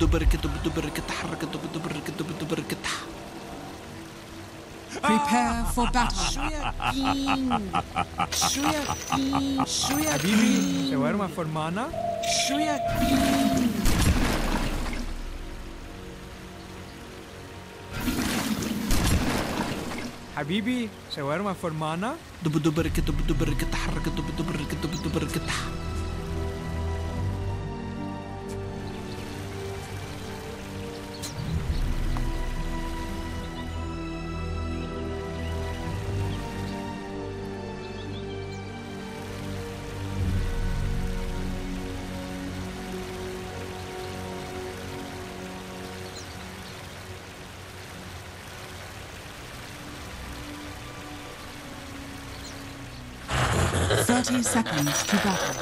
Prepare for battle. حبيبي شاورما فرمانة. حبيبي شاورما فرمانة. Thirty seconds to battle.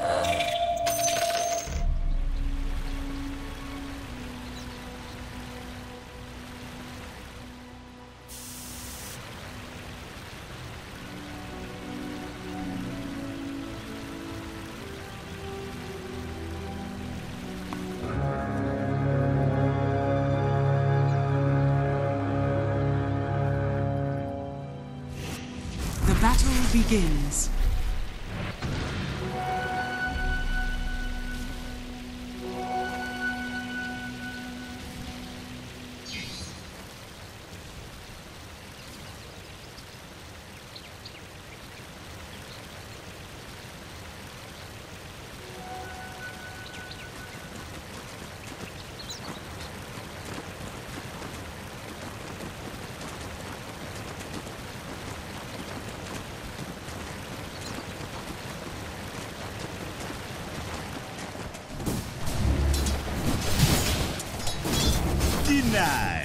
The battle begins. Denied.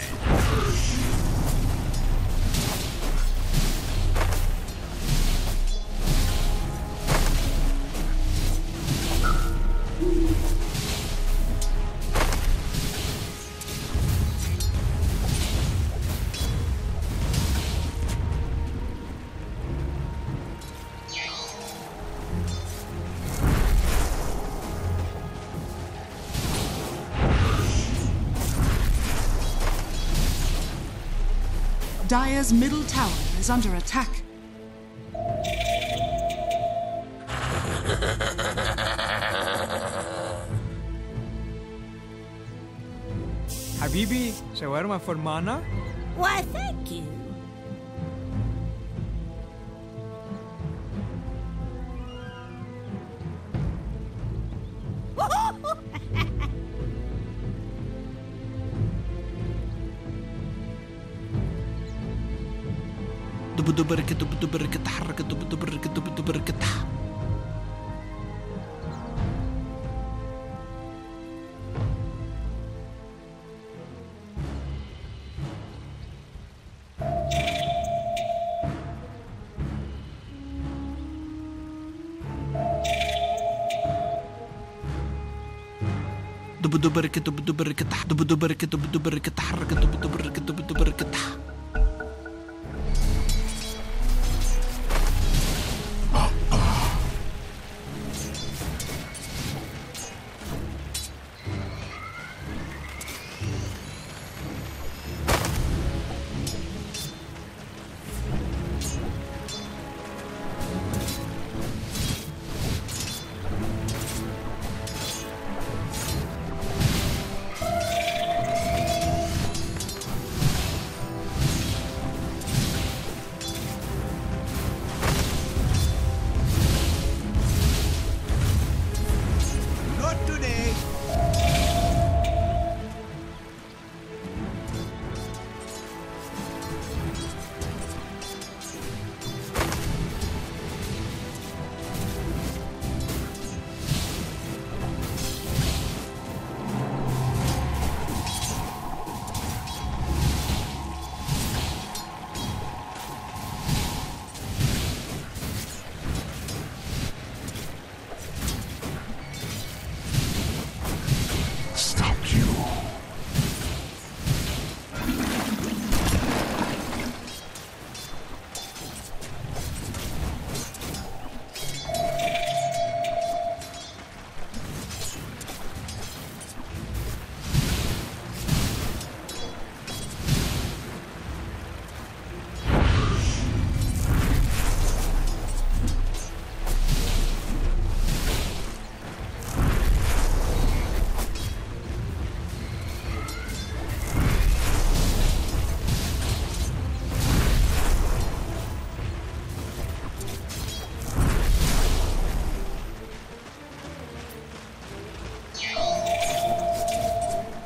Dire's middle tower is under attack. حبيبي شاورما فرمانة. Why, thank you.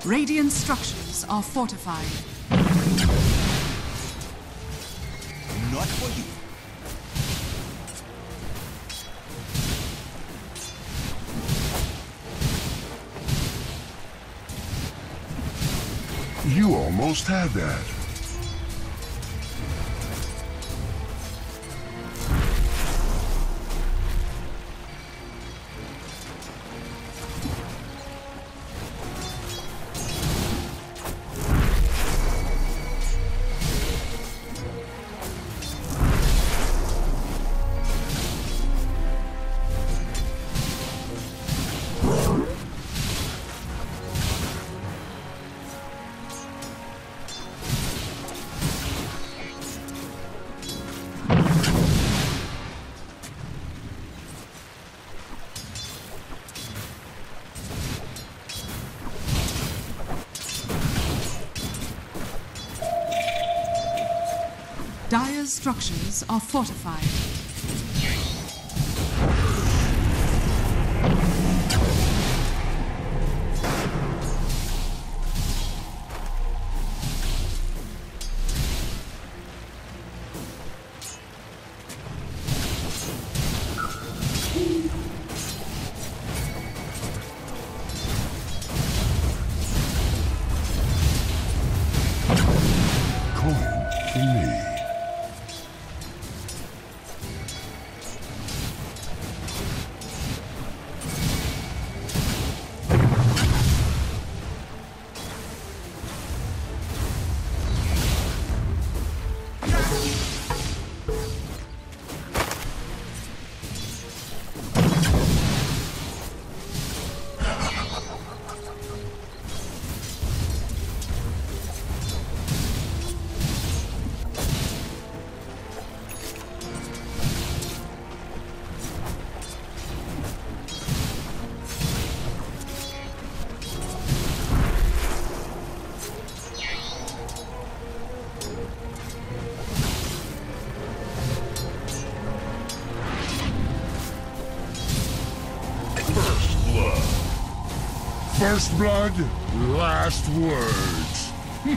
Radiant structures are fortified. Not for you. You almost had that. Dire's structures are fortified. Coin for me. First blood, last words.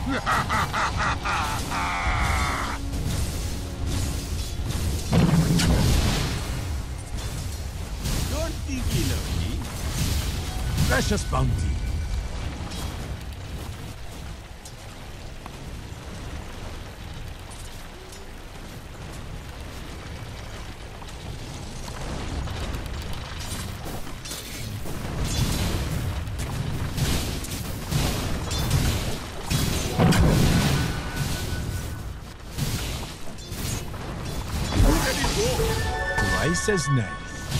Don't think ill of me. Precious bounty. Twice as nice.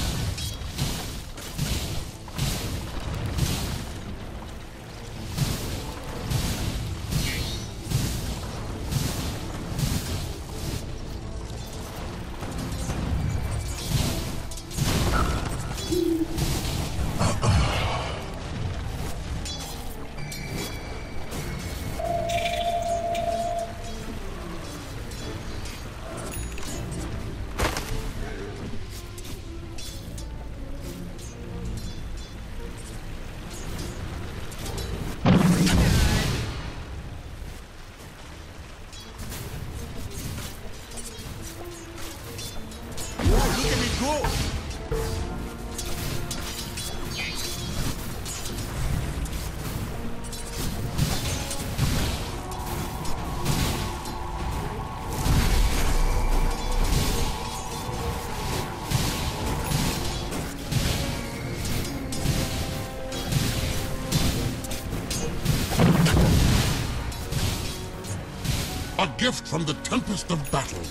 Look at me go! A gift from the Tempest of Battle.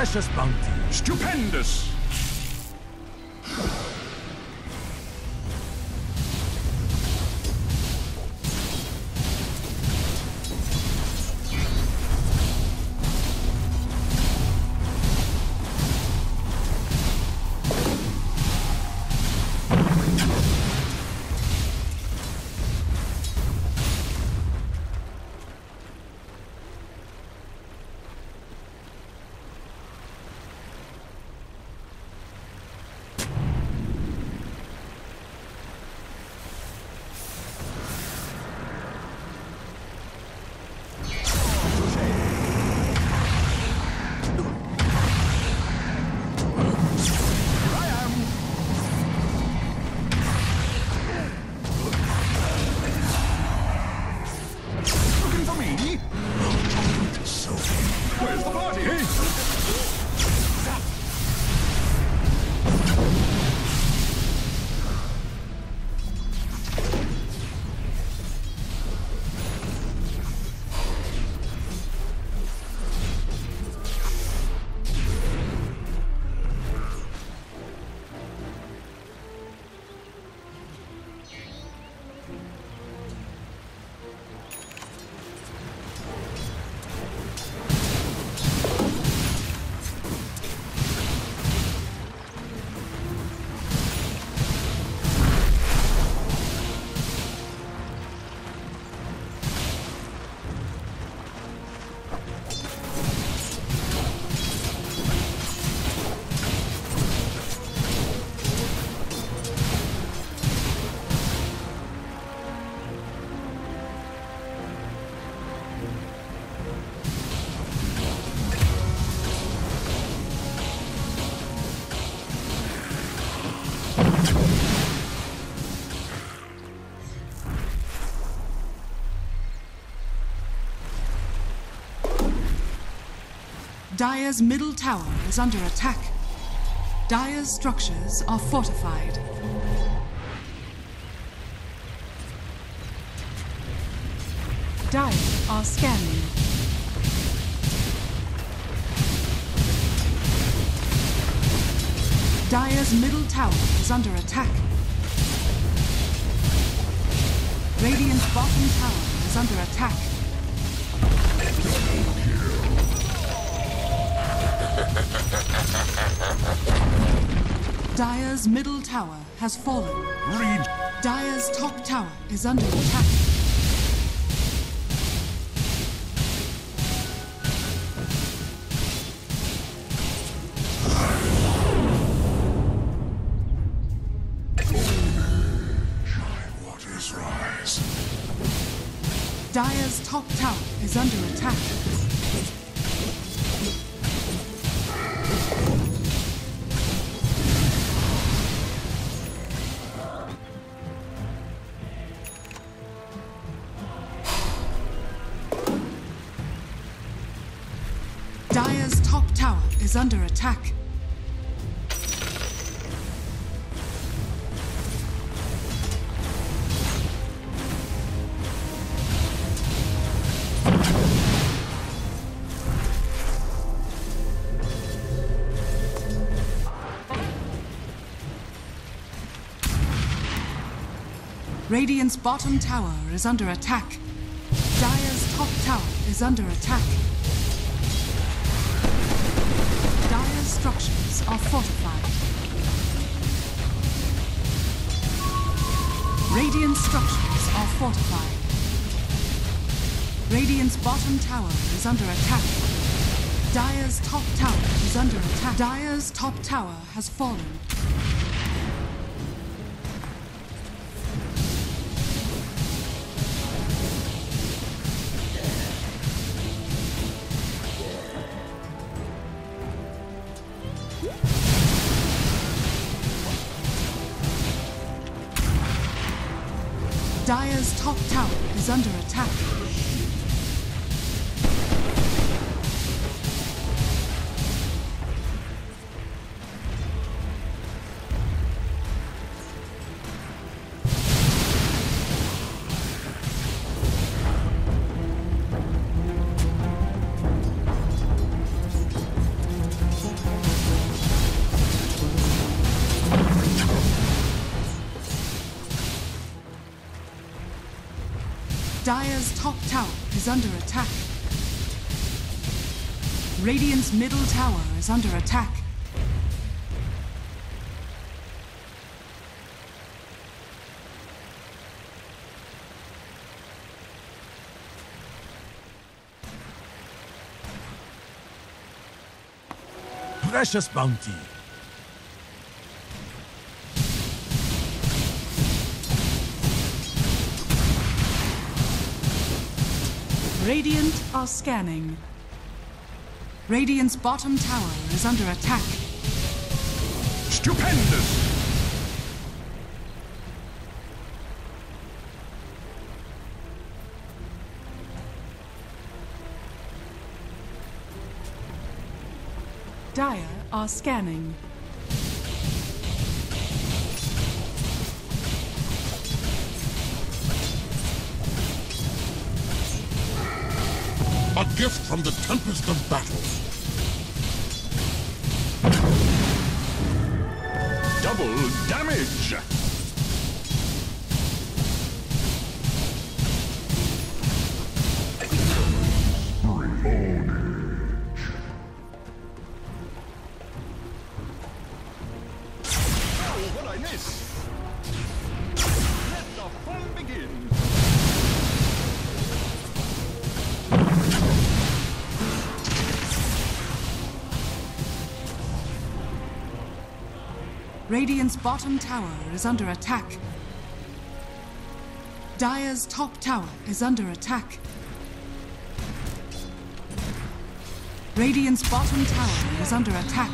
Precious bounty. Stupendous! Dire's middle tower is under attack. Dire's structures are fortified. Dire are scanning. Dire's middle tower is under attack. Radiant's bottom tower is under attack. Dire's middle tower has fallen. Dire's top tower is under attack. Waters rise. Dire's top tower is under attack. Dire's top tower is under attack. Radiant's bottom tower is under attack. Dire's top tower is under attack. Dire's structures are fortified. Radiant structures are fortified. Radiant's bottom tower is under attack. Dire's top tower is under attack. Dire's top tower has fallen. Dire's top tower is under attack. Dire's top tower is under attack. Radiant's middle tower is under attack. Precious bounty. Radiant are scanning. Radiant's bottom tower is under attack. Stupendous! Dire are scanning. A gift from the Tempest of Battle. Double damage! Oh, what I miss! Let the fun begin! Radiant's bottom tower is under attack. Dire's top tower is under attack. Radiant's bottom tower is under attack.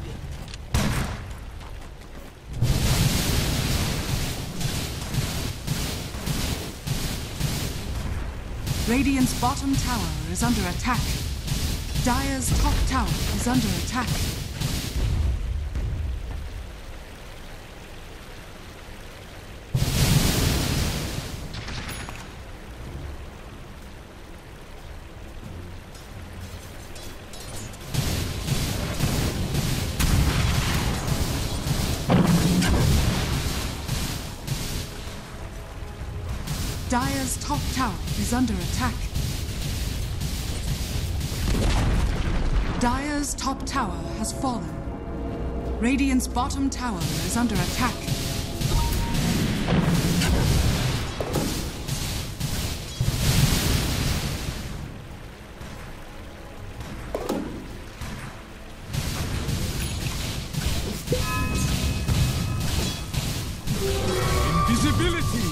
Radiant's bottom tower is under attack. Dire's top tower is under attack. Dire's top tower is under attack. Dire's top tower has fallen. Radiant's bottom tower is under attack. Invisibility!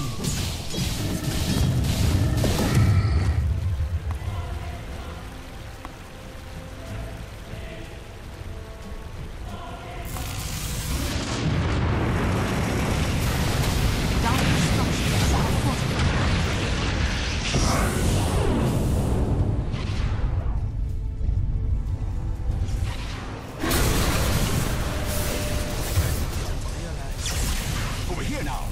Dire's structures are fortified. Over here now!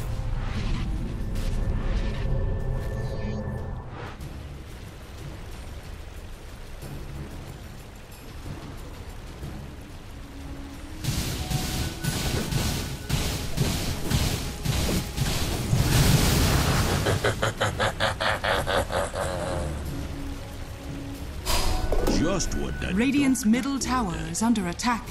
Just what that Radiant's middle tower is under attack.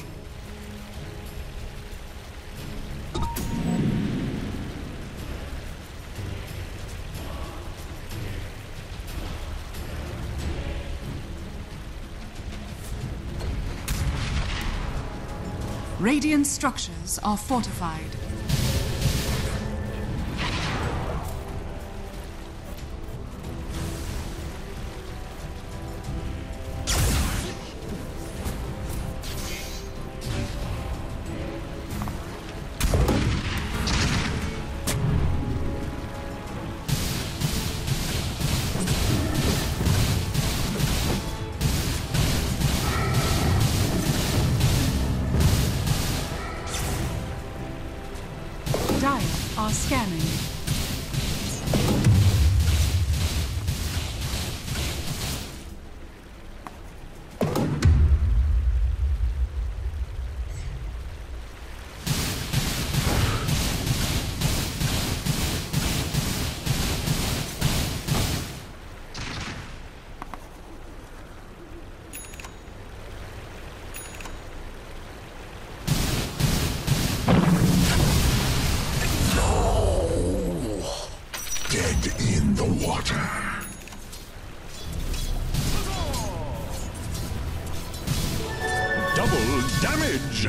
Radiant structures are fortified. Dire are scanning. Double damage!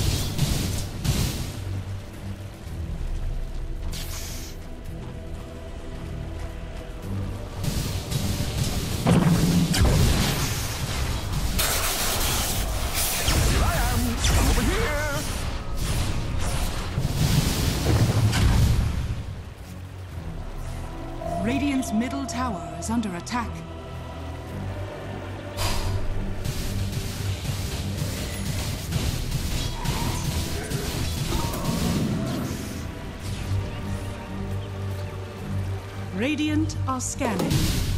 Here I am! Come over here! Radiant's middle tower is under attack. Radiant are scanning.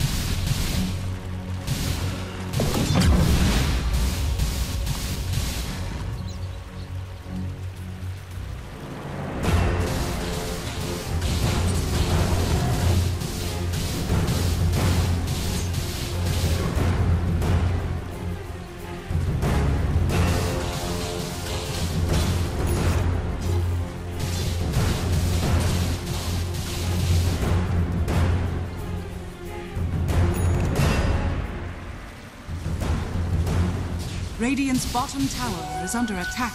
Radiant's bottom tower is under attack.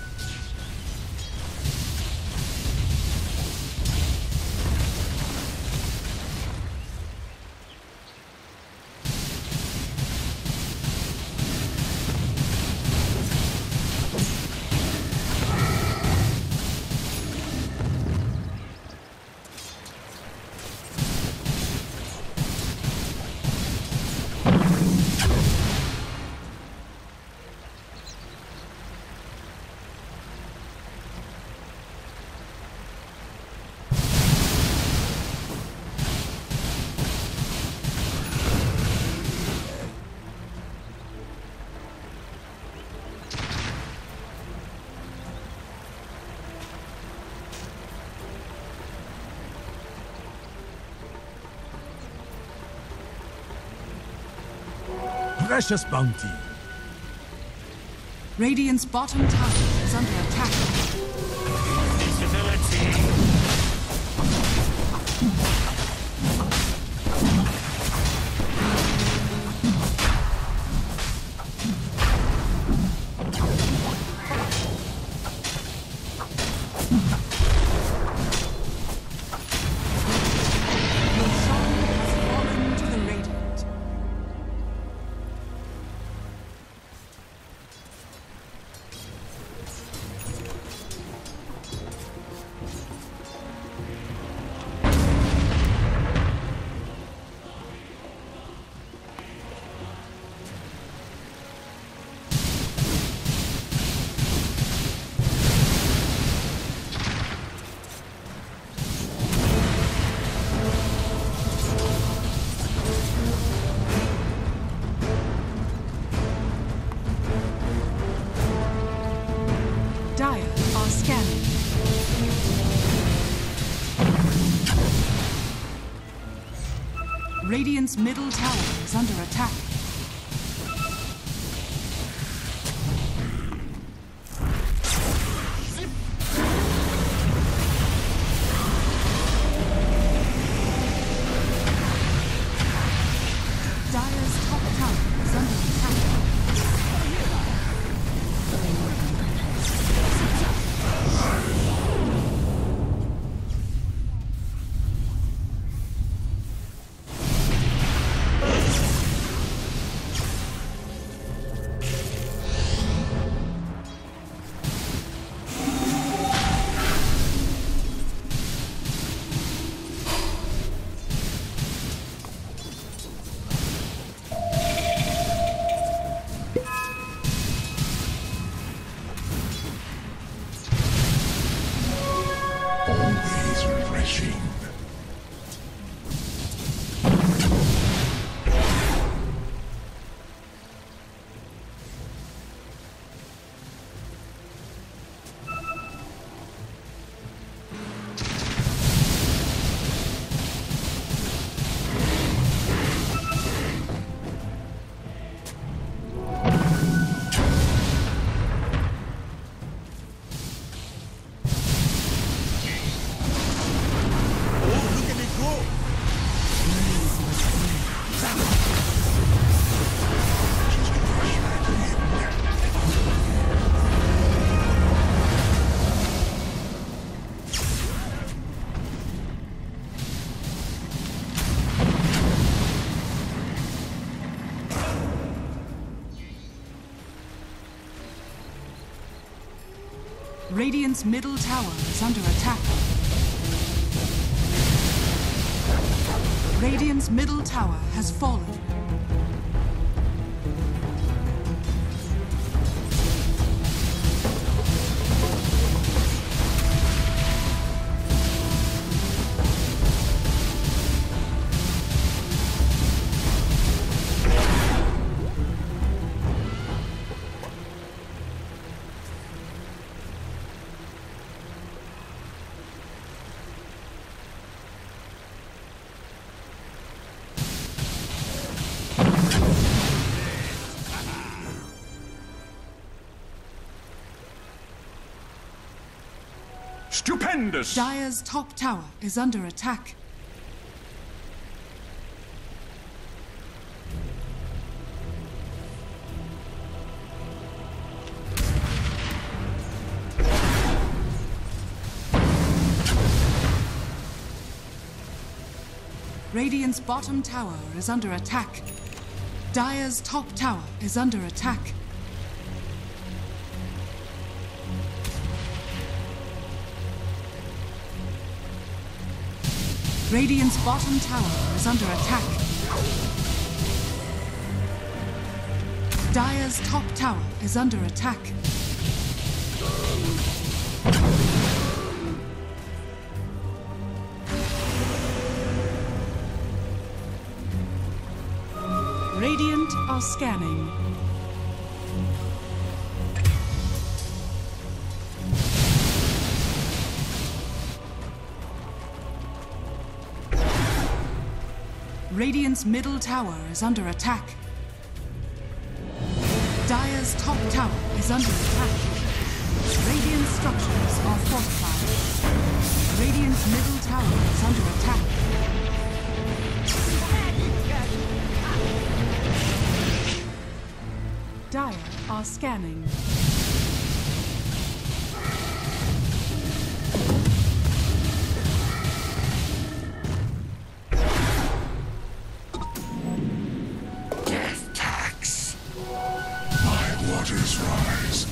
Precious bounty. Radiant's bottom tower is under attack. Your soul has fallen to the Radiant. Dire are scanning. Radiant's middle tower is under attack. Dire's top tower is under attack. Always refreshing. Radiant's middle tower is under attack. Radiant's middle tower has fallen. Stupendous! Dire's top tower is under attack. Radiant's bottom tower is under attack. Dire's top tower is under attack. Radiant's bottom tower is under attack. Dire's top tower is under attack. Radiant are scanning. Radiant's middle tower is under attack. Dire's top tower is under attack. Radiant structures are fortified. Radiant's middle tower is under attack. Dire are scanning. Waters rise.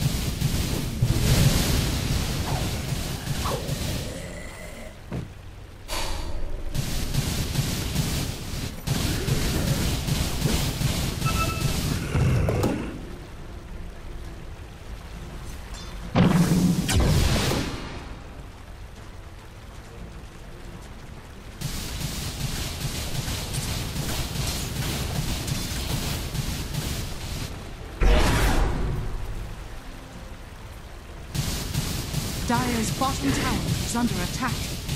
Dire's bottom tower is under attack.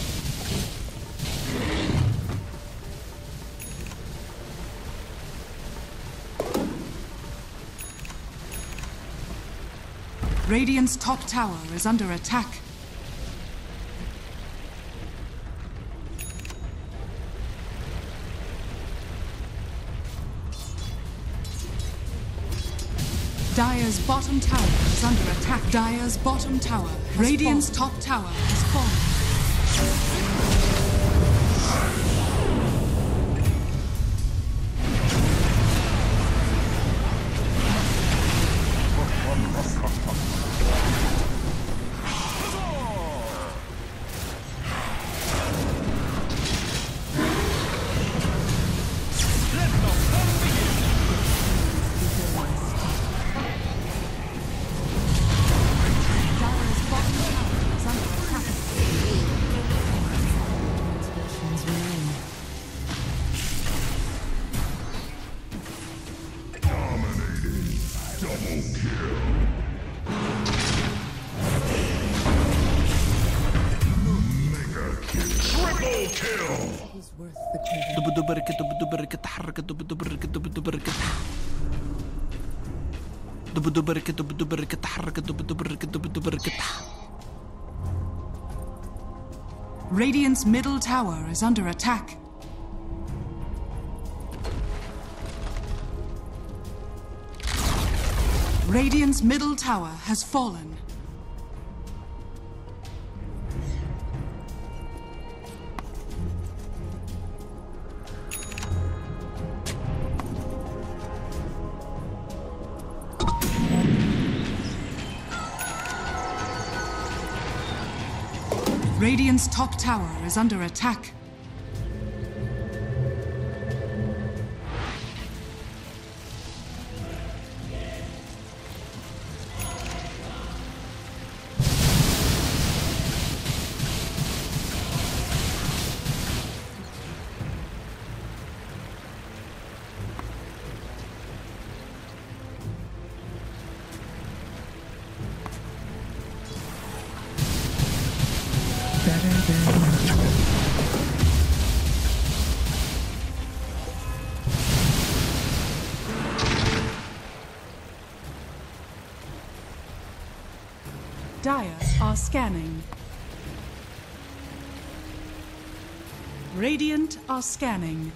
Radiant's top tower is under attack. Dire's bottom tower is under attack. Dire's bottom tower has Radiant's top tower has fallen. Radiant's middle tower is under attack. Radiant's middle tower has fallen. Radiant's top tower is under attack. Dire are scanning. Radiant are scanning.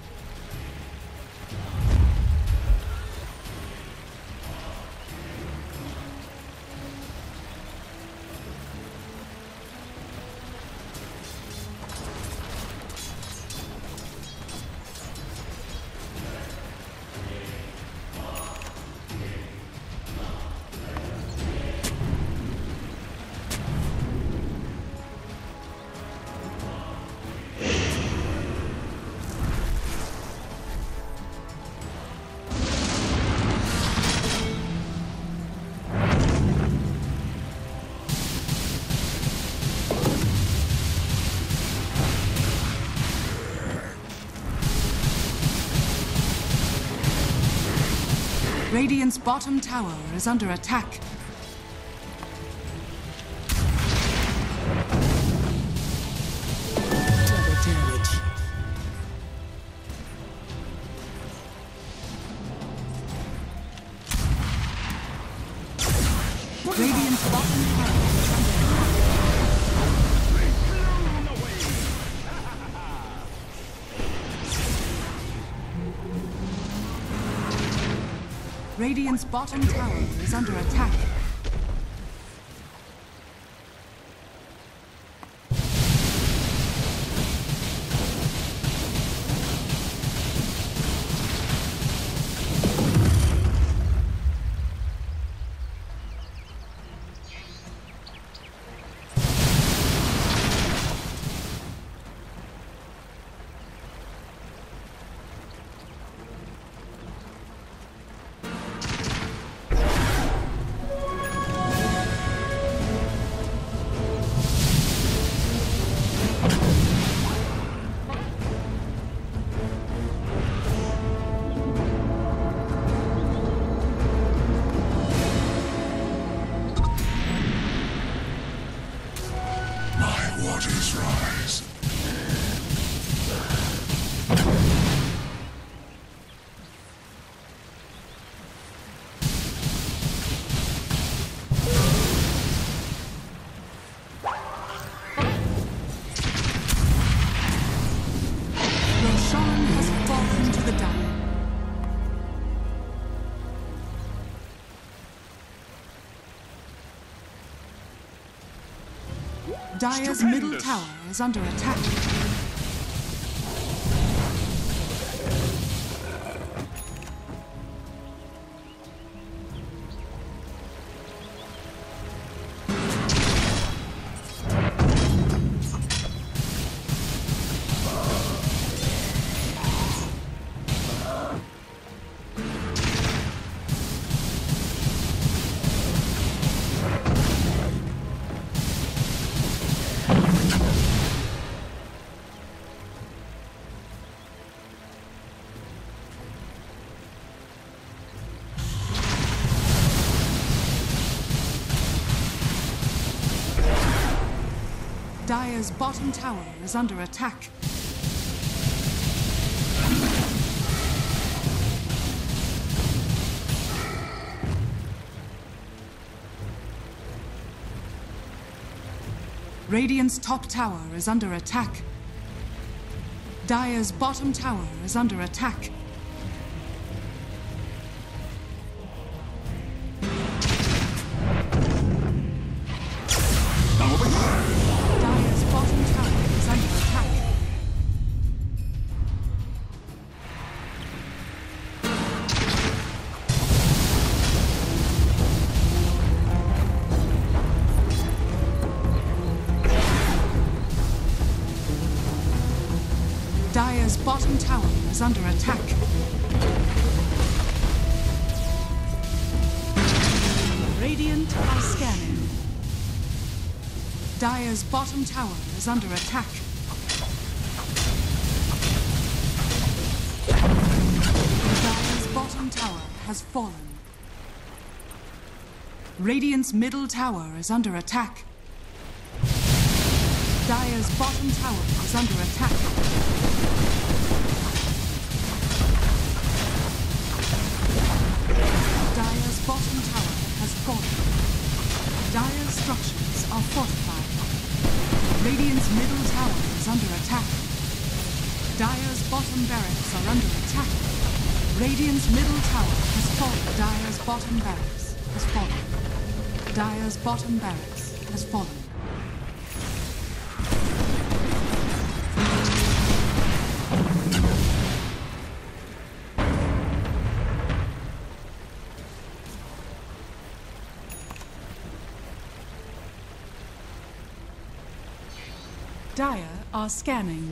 Radiant's bottom tower is under attack. Double damage. Radiant's bottom tower is under Radiant's bottom tower is under attack. Waters rise. Roshan has fallen to the Dire. Dire's middle tower is under attack. Dire's bottom tower is under attack. Radiant's top tower is under attack. Dire's bottom tower is under attack. Dire's bottom tower is under attack. bottom tower is under attack. Radiant are scanning. Dire's bottom tower is under attack. Dire's bottom tower has fallen. Radiant's middle tower is under attack. Dire's bottom tower is under attack. Dire's bottom tower has fallen. Dire's structures are fortified. Radiant's middle tower is under attack. Dire's bottom barracks are under attack. Radiant's middle tower has fallen. Dire's bottom barracks has fallen. Dire's bottom barracks has fallen. Dire are scanning.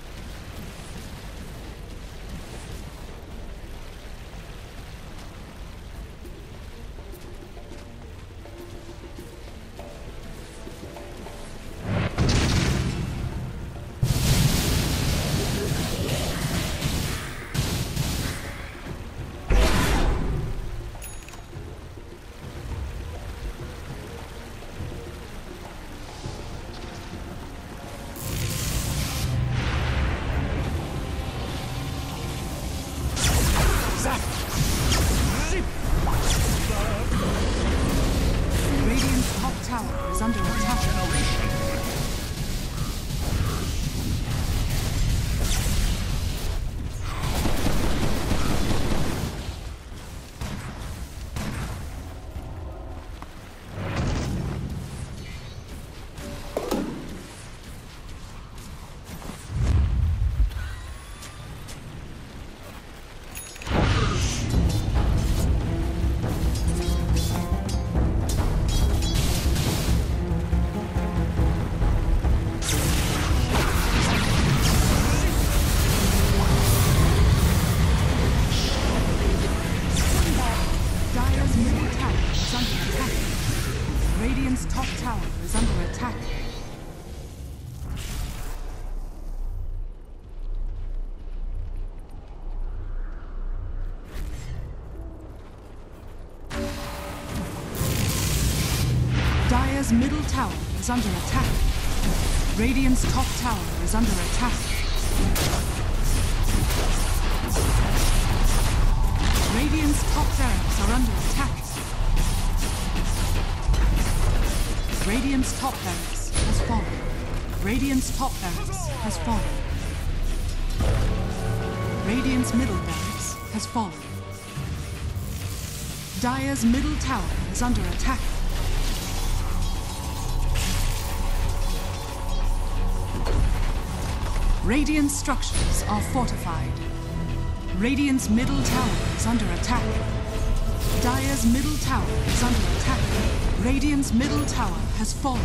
Radiant's top tower is under attack. Radiant's top tower is under attack. Dire's middle tower is under attack. Radiant's top tower is under attack. Radiant's top barracks are under attack. Radiant's top barracks has fallen. Radiant's top barracks has fallen. Radiant's middle barracks has fallen. Dire's middle tower is under attack. Radiant structures are fortified. Radiant's middle tower is under attack. Dire's middle tower is under attack. Radiant's middle tower has fallen.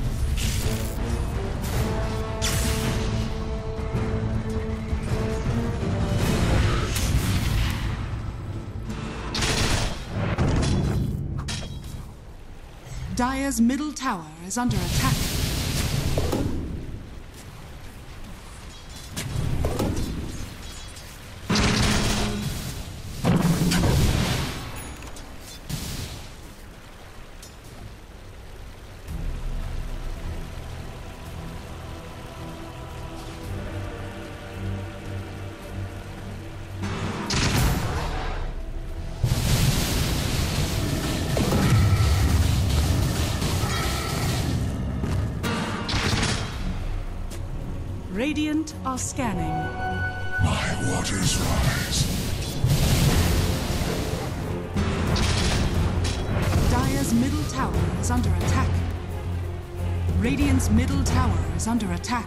Dire's middle tower is under attack. Radiant are scanning. My waters rise. Dire's middle tower is under attack. Radiant's middle tower is under attack.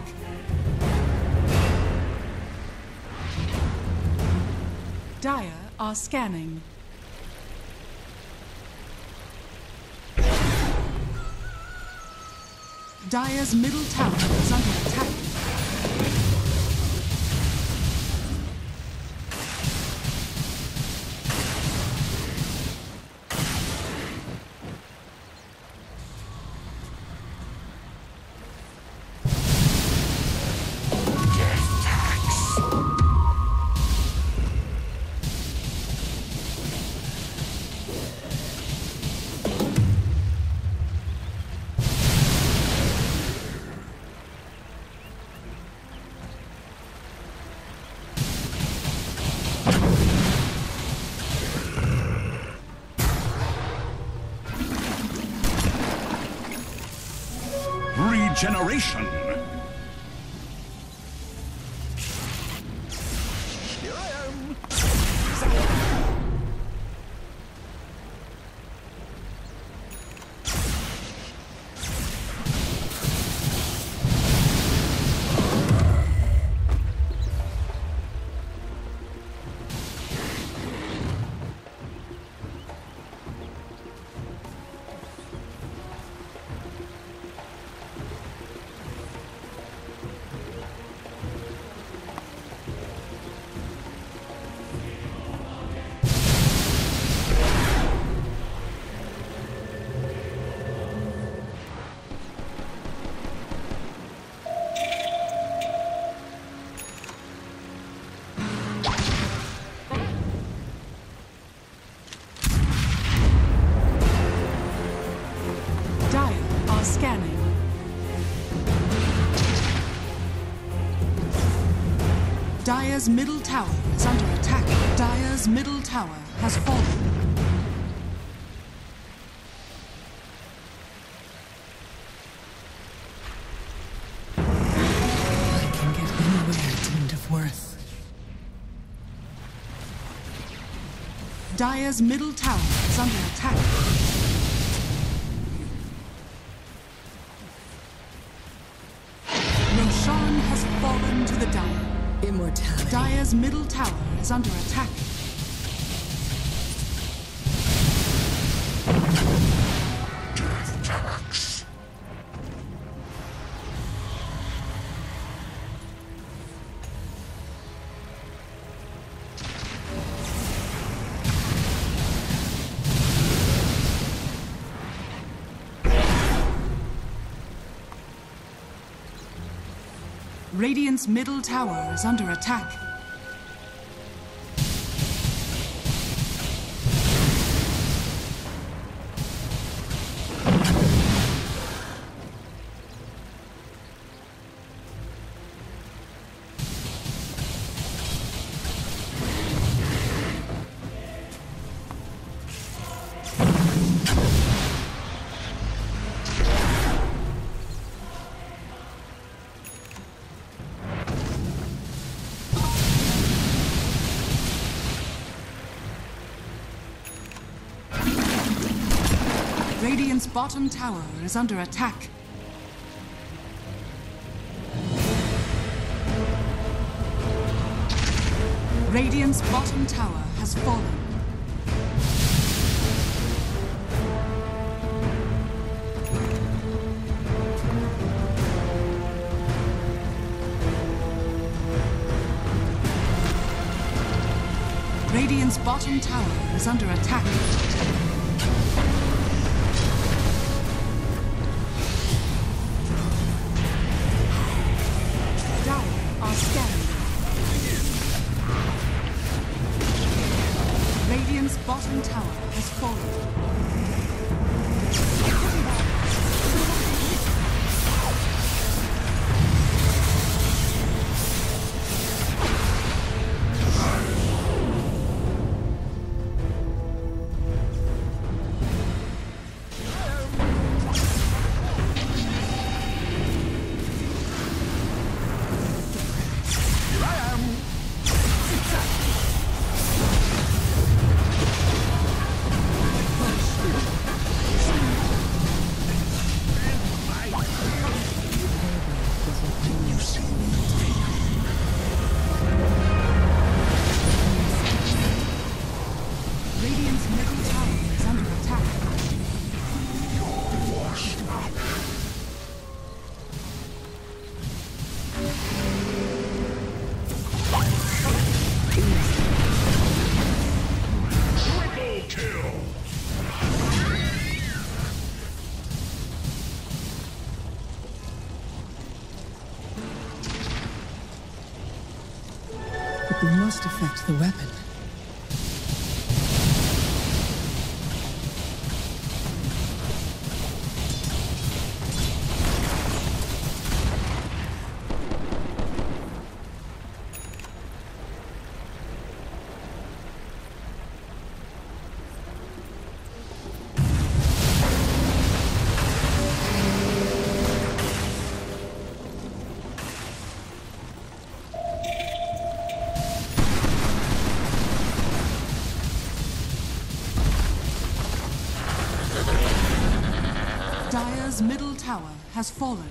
Dire are scanning. Dire's middle tower is under attack. Regeneration. Here I am. Scanning. Dire's middle tower is under attack. Dire's middle tower has fallen. I can get anywhere deemed of worth. Dire's middle tower is under attack. Roshan has fallen to the Dire. Immortality. Dire's middle tower is under attack. Death tax. Radiant's middle tower is under attack. Radiant's bottom tower is under attack. Radiant's bottom tower has fallen. Radiant's bottom tower is under attack. Radiant's bottom tower has fallen. Radiant's middle tower is under attack. Triple kill. It must affect the weapon. Dire's middle tower has fallen.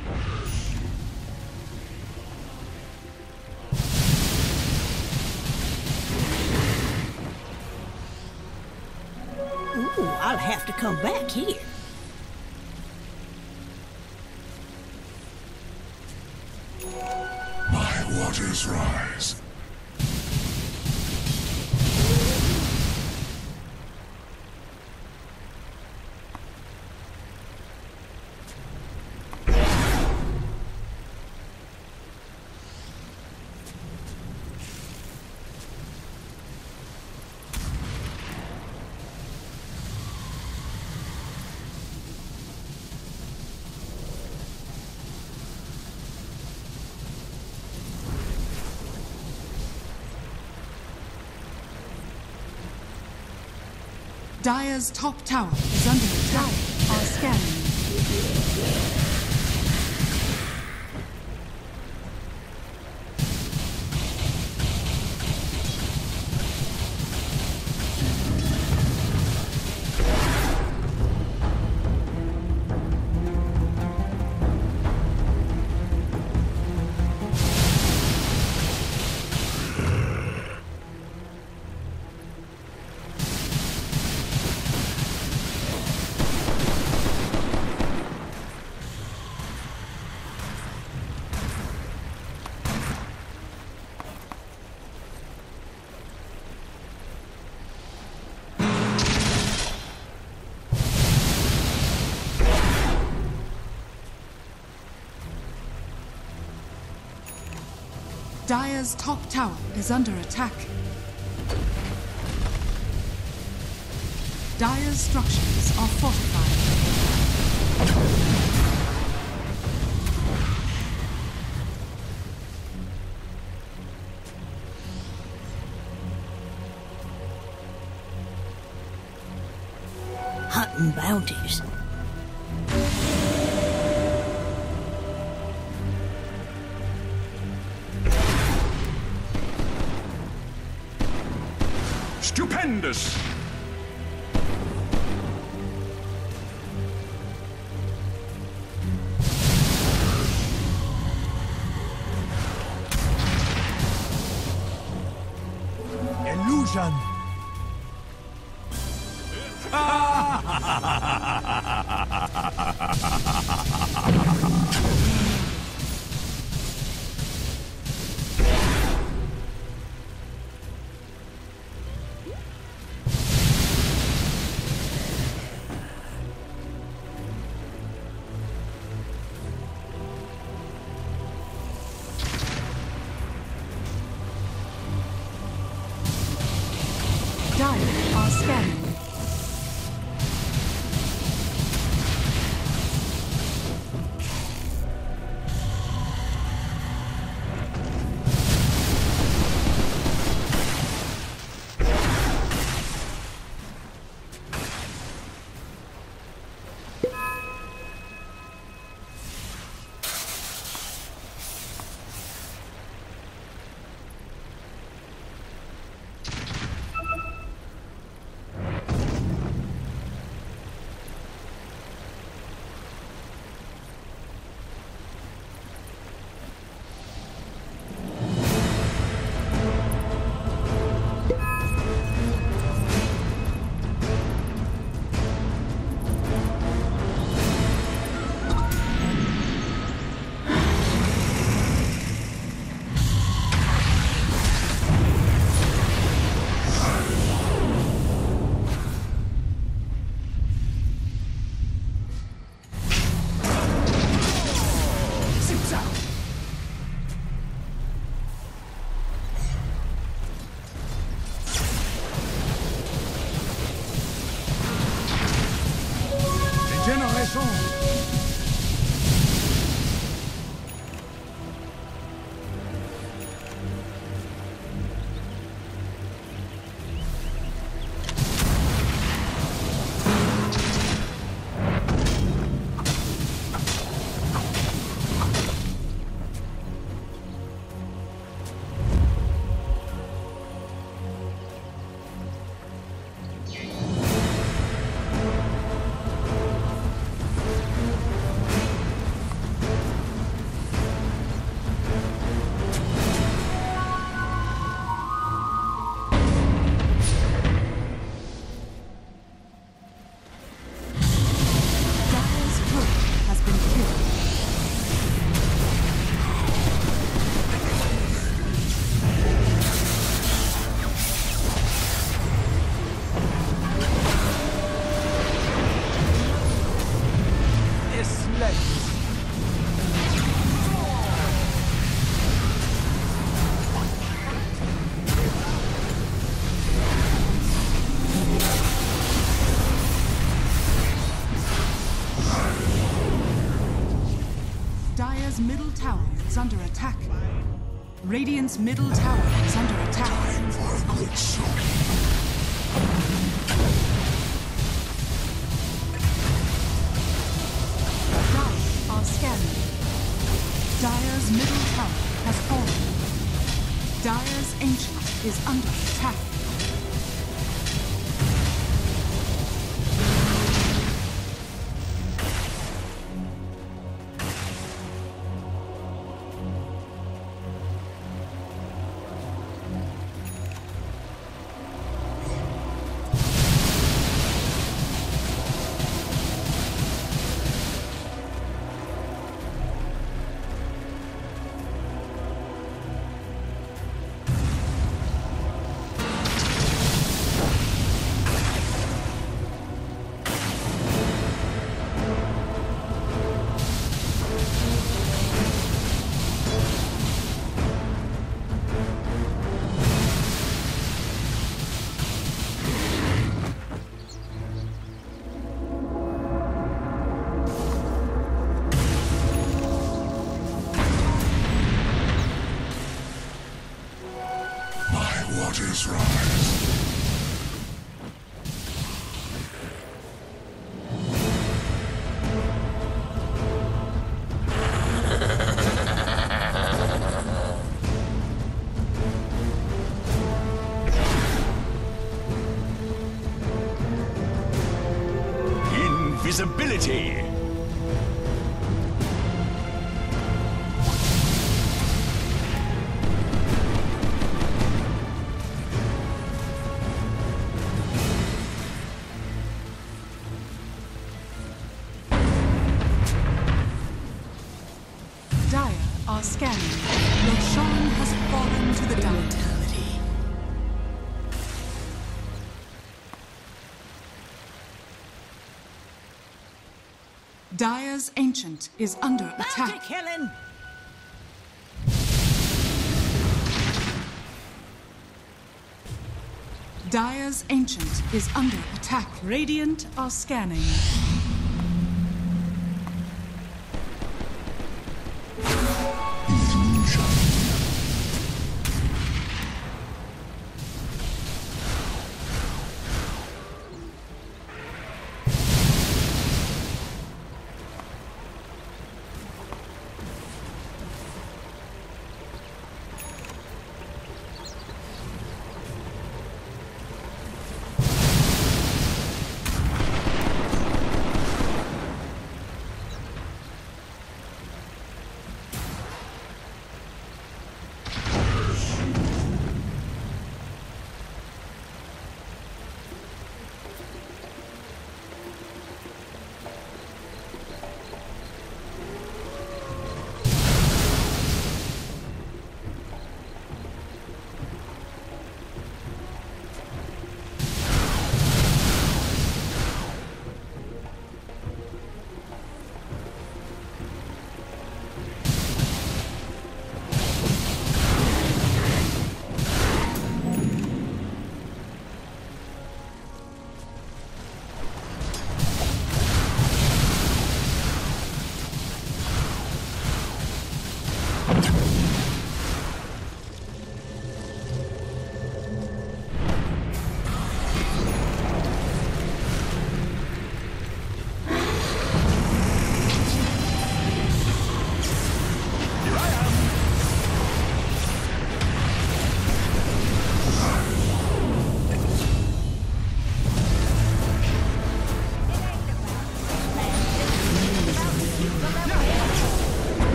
Ooh, I'll have to come back here. My waters rise. Dire's top tower is under attack. Are scanning. Dire's top tower is under attack. Dire's structures are fortified. Hunting bounties. Stupendous! Illusion. dead. Dire's middle tower is under attack. Radiant's middle tower is under attack. Time for a good soul. Dire are scanning. Dire's middle tower has fallen. Dire's ancient is under attack. Waters rise. Invisibility. Dire are scanning. Roshan has fallen to the Dire. Mortality. Dire's ancient is under attack. Bounty killing! Dire's ancient is under attack. Radiant are scanning. Illusion.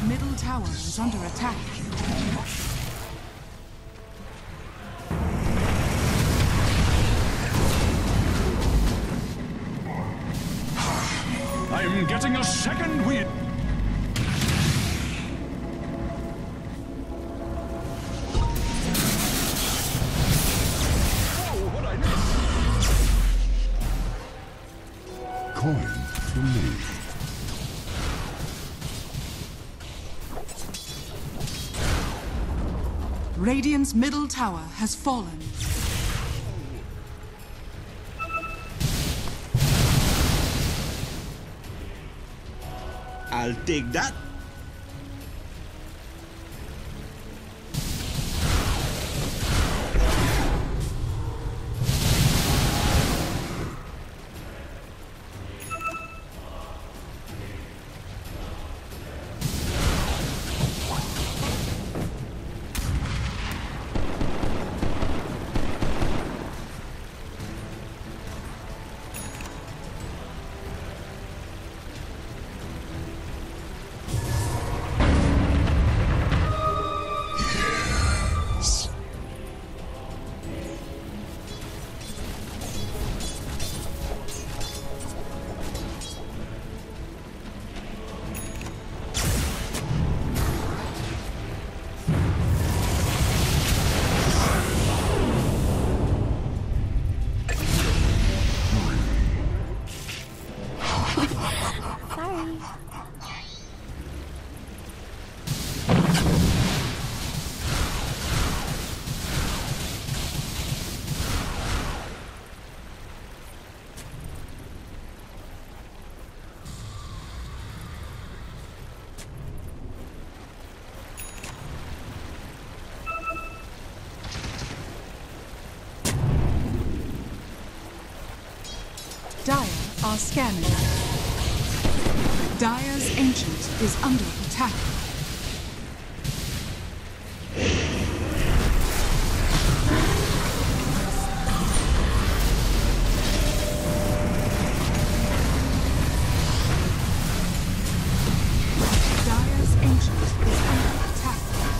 middle tower is under attack. I'm getting a second wind. Oh, what I missed. Coin to me. Radiant's middle tower has fallen. I'll take that. Dire are scanning. Dire's Ancient is under attack. Dire's Ancient is under attack.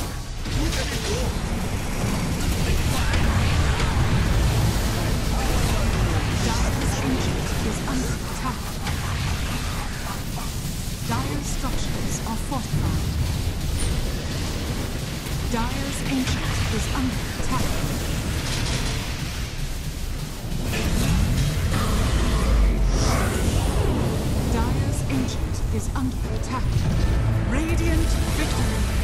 Dire's Ancient is under attack. Dire's structures are fortified. Dire's Ancient is under attack. Dire's Ancient is under attack. Radiant victory.